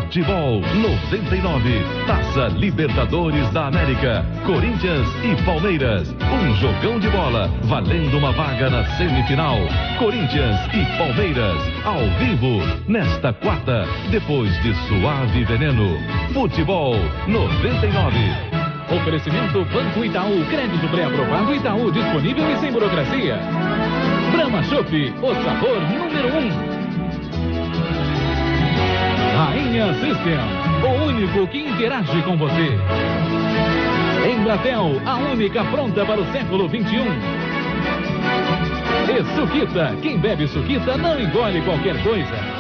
Futebol 99. Taça Libertadores da América. Corinthians e Palmeiras. Um jogão de bola, valendo uma vaga na semifinal. Corinthians e Palmeiras, ao vivo, nesta quarta, depois de Suave Veneno. Futebol 99. Oferecimento Banco Itaú, crédito pré-aprovado Itaú, disponível e sem burocracia. Brahma Chopp, o sabor número 1. Rainha System, o único que interage com você. Embratel, a única pronta para o século 21. E Suquita, quem bebe Suquita não engole qualquer coisa.